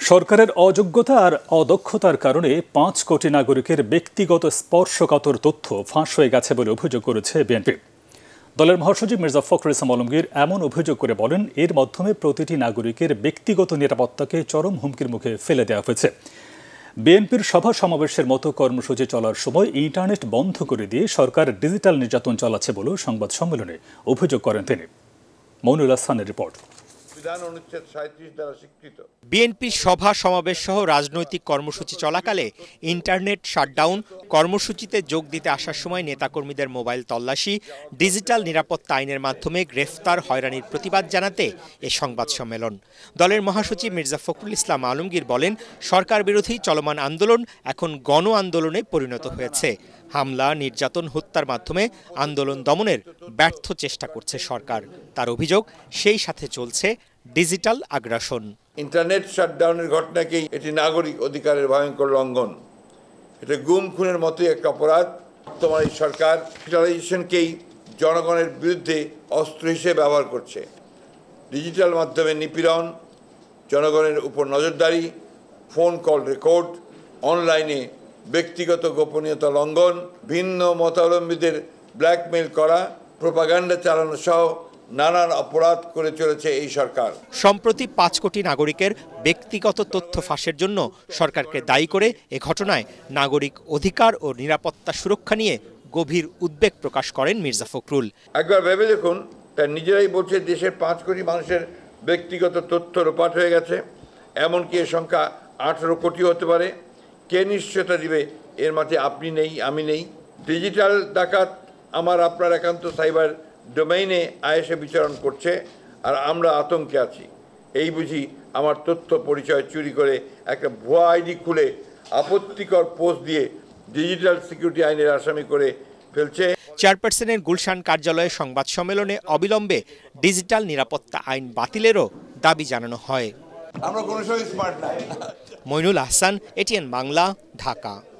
সরকারের অযোগ্যতা আর অদক্ষতার কারণে ৫ কোটি নাগরিকের ব্যক্তিগত স্পর্শকাতর তথ্য ফাঁস হয়ে গেছে বলে অভিযোগ করেছে বিএনপি। দলের মহাসচিব মির্জা ফখরুল ইসলাম আলমগীর এমন অভিযোগ করে বলেন, এর মাধ্যমে প্রতিটি নাগরিকের ব্যক্তিগত নিরাপত্তাকে চরম হুমকির মুখে ফেলে দেওয়া হয়েছে। বিএনপির সভা সমাবেশের মতো কর্মসূচি চলার সময় ইন্টারনেট বন্ধ করে দিয়ে সরকার ডিজিটাল নির্যাতন চালাচ্ছে বলেও সংবাদ সম্মেলনে অভিযোগ করেন তিনি। মইনুল হাসানের রিপোর্ট। বিএনপি সভা সমাবেশ সহ রাজনৈতিক কর্মসূচি চলাকালে ইন্টারনেট শাটডাউন, কর্মসূচিতে যোগ দিতে আসার সময় নেতাকর্মীদের মোবাইল তল্লাশি, ডিজিটাল নিরাপত্তা আইনের মাধ্যমে গ্রেফতার, হয়রানির প্রতিবাদ জানাতে এ সংবাদ সম্মেলন। দলের মহাসচিব মির্জা ফখরুল ইসলাম আলমগীর বলেন, সরকার বিরোধী চলমান আন্দোলন এখন গণ আন্দোলনে পরিণত হয়েছে। হামলা, নির্যাতন, হত্যার মাধ্যমে আন্দোলন দমনের ব্যর্থ চেষ্টা করছে সরকার। তার অভিযোগ, সেই সাথে চলছে ডিজিটাল আগ্রাসন। ইন্টারনেট শাটডাউনের ঘটনাকেই এটি নাগরিক অধিকারের ভয়ঙ্কর লঙ্ঘন, এটা গুম খুনের মতোই একটা অপরাধ। বর্তমান এই সরকার ডিজিটালাইজেশনকেই জনগণের বিরুদ্ধে অস্ত্র হিসেবে ব্যবহার করছে। ডিজিটাল মাধ্যমে নিপীড়ন, জনগণের উপর নজরদারি, ফোন কল রেকর্ড, অনলাইনে ব্যক্তিগত গোপনীয়তা লঙ্ঘন, ভিন্ন মতাবলম্বীদের ব্ল্যাকমেইল করা, প্রোপাগান্ডা চালানো সহ নানান অপরাধ করে চলেছে এই সরকার। সম্প্রতি ৫ কোটি নাগরিকের ব্যক্তিগত তথ্য ফাঁসের জন্য সরকারকে দায়ী করে এ ঘটনায় নাগরিক অধিকার ও নিরাপত্তা সুরক্ষা নিয়ে গভীর উদ্বেগ প্রকাশ করেন মির্জা ফখরুল। একবার ভেবে দেখুন, তার নিজেরাই বলছে দেশের ৫ কোটি মানুষের ব্যক্তিগত তথ্য লোপাট হয়ে গেছে, এমনকি এর সংখ্যা ১৮ কোটি হতে পারে। কে নিশ্চয়তা দিবে এর মাঝে আপনি নেই, আমি নেই? ডিজিটাল ডাকাত আমার আপনার একান্ত সাইবার ডোমেইনে আয়েসে বিচরণ করছে, আর আমরা আতঙ্কে আছি। এই বুঝি আমার তথ্য পরিচয় চুরি করে একটা ভুয়া আইডি খুলে আপত্তিকর পোস্ট দিয়ে ডিজিটাল সিকিউরিটি আইনের আসামি করে ফেলছে। চেয়ারপারসনের গুলশান কার্যালয়ে সংবাদ সম্মেলনে অবিলম্বে ডিজিটাল নিরাপত্তা আইন বাতিলেরও দাবি জানানো হয়। আমরা কোনো সময় স্মার্ট নাই। মইনুল হাসান, ATN বাংলা, ঢাকা।